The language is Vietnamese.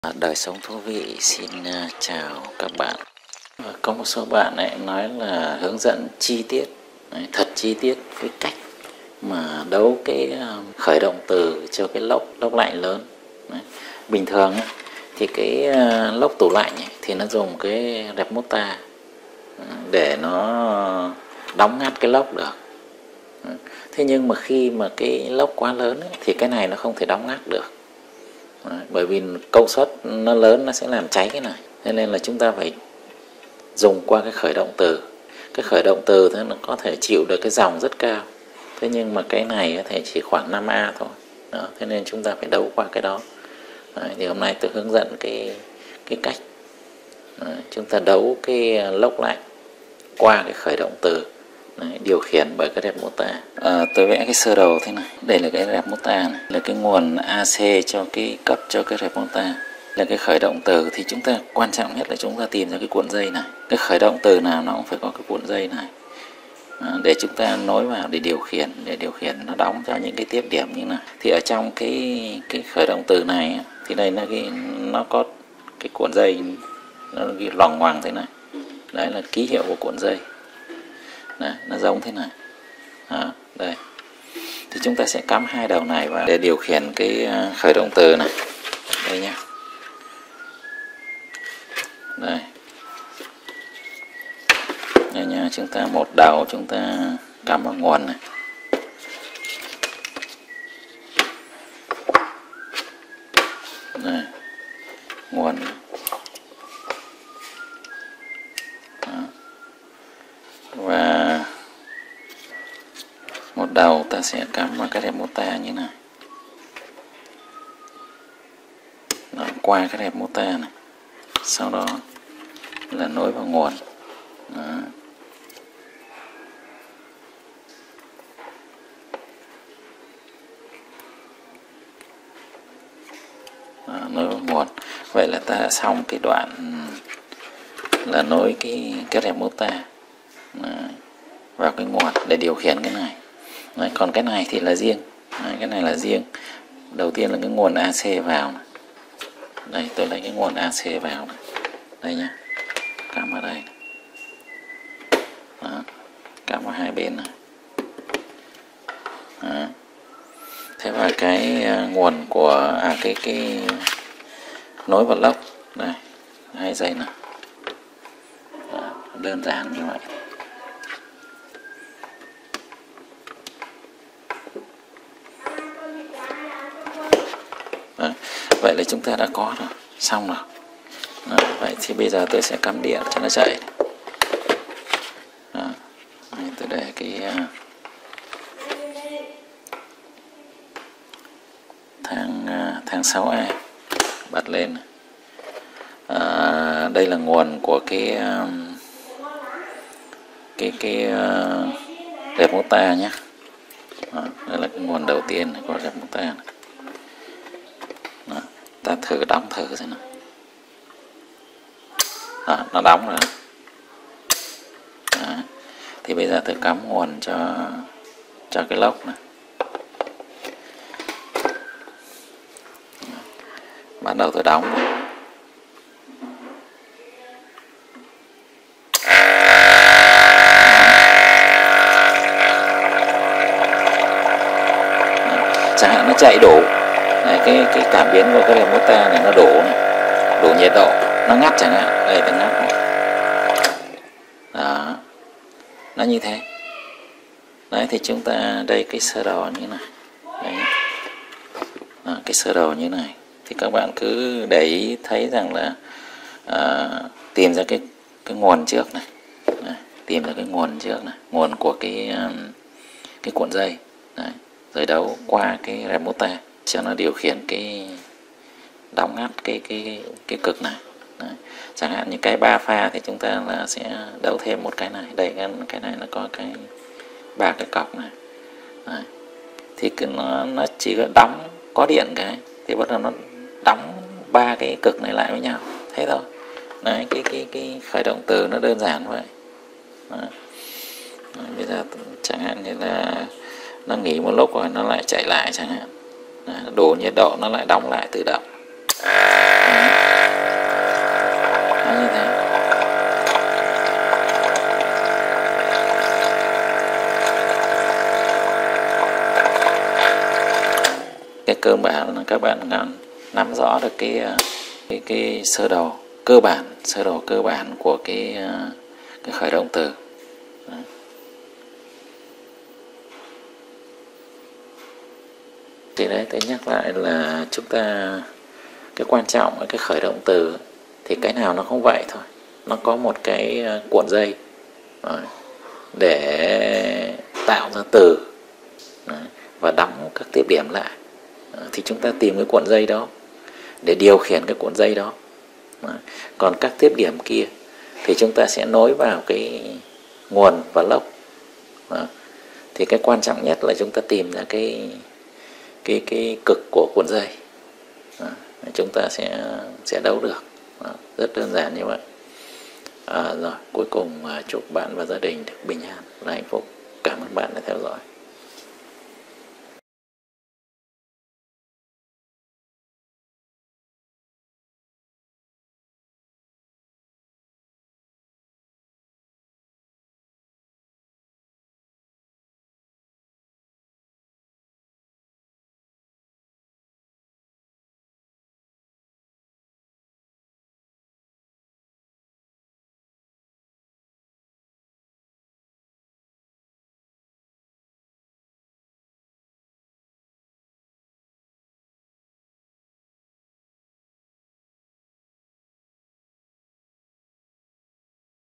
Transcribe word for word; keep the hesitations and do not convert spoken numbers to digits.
Đời sống thú vị xin chào các bạn. Có một số bạn ấy nói là hướng dẫn chi tiết, thật chi tiết cái cách mà đấu cái khởi động từ cho cái lốc lốc lạnh lớn. Bình thường thì cái lốc tủ lạnh thì nó dùng cái rẹp mốt ta để nó đóng ngắt cái lốc được. Thế nhưng mà khi mà cái lốc quá lớn ấy, thì cái này nó không thể đóng ngắt được. Đấy, bởi vì công suất nó lớn nó sẽ làm cháy cái này, thế nên là chúng ta phải dùng qua cái khởi động từ. Cái khởi động từ thì nó có thể chịu được cái dòng rất cao, thế nhưng mà cái này có thể chỉ khoảng năm A thôi. Đó, thế nên chúng ta phải đấu qua cái đó. Đấy, thì hôm nay tôi hướng dẫn cái cái cách Đấy, chúng ta đấu cái lốc lạnh qua cái khởi động từ. Đấy, điều khiển bởi cái rẹp mốt ta. À, tôi vẽ cái sơ đồ thế này. Đây là cái rẹp mốt ta này, là cái nguồn a xê cho cái cấp cho cái rẹp mốt ta. Là cái khởi động từ thì chúng ta quan trọng nhất là chúng ta tìm ra cái cuộn dây này. Cái khởi động từ nào nó cũng phải có cái cuộn dây này. À, để chúng ta nối vào để điều khiển, để điều khiển nó đóng cho những cái tiếp điểm như này. Thì ở trong cái cái khởi động từ này thì đây là cái nó có cái cuộn dây nó ghi loằng ngoằng thế này. Đấy là ký hiệu của cuộn dây. Đấy, nó giống thế này. À, đây thì chúng ta sẽ cắm hai đầu này vào để điều khiển cái khởi động từ này. Đây nhá. Đây. Đây nhá, chúng ta một đầu chúng ta cắm vào nguồn này. Đây. Nguồn. Đó. Và một đầu ta sẽ cắm vào cái rẹp mốt ta như này. Đó, qua cái rẹp mốt ta này. Sau đó là nối vào nguồn. Đó. Đó, nối vào nguồn. Vậy là ta đã xong cái đoạn là nối cái cái rẹp mốt ta vào cái nguồn để điều khiển cái này. Đấy, còn cái này thì là riêng. Đấy, cái này là riêng. Đầu tiên là cái nguồn a xê vào này. Đây tôi lấy cái nguồn a xê vào này. Đây nhá, cắm vào đây này. Đó, cắm vào hai bên này. Đó. Thế và cái nguồn của à cái cái nối vào lốc đây, hai dây này. Đó, đơn giản như vậy. Đó. Vậy là chúng ta đã có rồi, xong rồi. Đó. Vậy thì bây giờ tôi sẽ cắm điện cho nó chạy. Đó. Đây, tôi để cái tháng tháng sáu A bật lên. À, đây là nguồn của cái cái cái rẹp mốt ta nhé. Đó. Đây là cái nguồn đầu tiên của rẹp mốt ta này. Đó. Ta thử đóng thử xem nào. Đó, nó đóng rồi. Đó. Thì bây giờ tôi cắm nguồn cho cho cái lốc này. Ban đầu tôi đóng rồi. Chẳng hạn nó chạy đủ. Đấy, cái cái cảm biến của cái rẹp mốt ta này nó đủ này, đủ nhiệt độ, nó ngắt chẳng hạn. Đây tôi ngắt này. Đó, nó như thế. Đấy thì chúng ta đây cái sơ đồ như này. Đấy. Đó, cái sơ đồ như này thì các bạn cứ để ý thấy rằng là à, tìm ra cái cái nguồn trước này. Đấy, tìm ra cái nguồn trước này, nguồn của cái cái cuộn dây. Đấy, rồi đấu qua cái rẹp mốt ta cho nó điều khiển cái đóng ngắt cái cái cái cực này. Đấy. Chẳng hạn như cái ba pha thì chúng ta là sẽ đấu thêm một cái này. Đây cái, cái này nó có cái ba cái cọc này. Đấy. Thì cứ nó nó chỉ có đóng có điện cái thì bắt đầu nó đóng ba cái cực này lại với nhau. Thế thôi. Đấy, cái cái cái khởi động từ nó đơn giản vậy. Đấy. Đấy, bây giờ chẳng hạn như là nó nghỉ một lúc rồi nó lại chạy lại chẳng hạn. Đấy, đủ nhiệt độ nó lại đóng lại tự động. Đấy. cơ bản là các bạn nắm rõ được cái cái cái sơ đồ cơ bản, sơ đồ cơ bản của cái cái khởi động từ. Đấy. Thì đấy, tôi nhắc lại là chúng ta cái quan trọng ở cái khởi động từ thì cái nào nó không vậy thôi, nó có một cái cuộn dây đấy, để tạo ra từ đấy, và đóng các tiếp điểm lại. Đấy, thì chúng ta tìm cái cuộn dây đó để điều khiển cái cuộn dây đó. Đấy. Còn các tiếp điểm kia thì chúng ta sẽ nối vào cái nguồn và lốc. Đấy. Thì cái quan trọng nhất là chúng ta tìm ra cái cái cái cực của cuộn dây. Đấy. Chúng ta sẽ sẽ đấu được. Đấy. Rất đơn giản như vậy. À, rồi cuối cùng chúc bạn và gia đình được bình an và hạnh phúc. Cảm ơn bạn đã theo dõi.